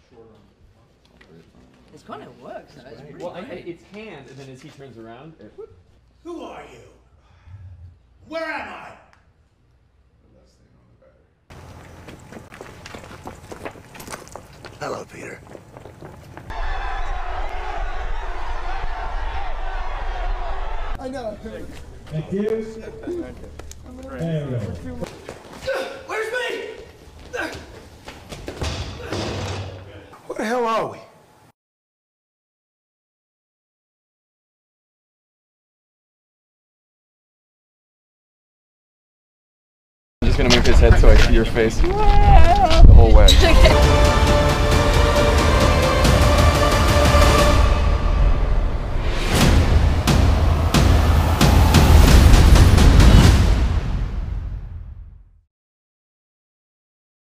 It's kind of works. Though. It's really Well, it's hand, and then as he turns around, Who are you? Where am I? Hello, Peter. I know. Thank you. There we go. Where's me? Where the hell are we? I'm just gonna move his head so I see your face.